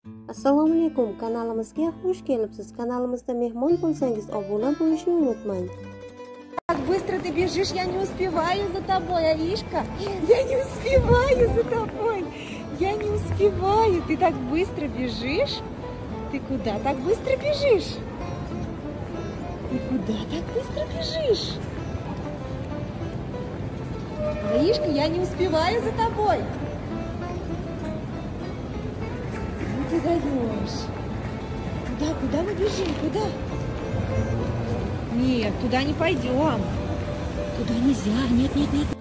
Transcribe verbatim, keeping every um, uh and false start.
Assalomu alaykum, kanalimizga xush kelibsiz. Kanalimizda mehmon bo'lsangiz obuna bo'lishni unutmang. Как быстро ты бежишь, я не успеваю за тобой, Аришка. Я не успеваю за тобой. Я не успеваю. Ты так быстро бежишь. Ты куда так быстро бежишь? Ты куда так быстро бежишь? Аришка, я не успеваю за тобой. Ну ты даешь. Куда, куда мы бежим? Куда? Нет, туда не пойдем. Туда нельзя. Нет, нет, нет.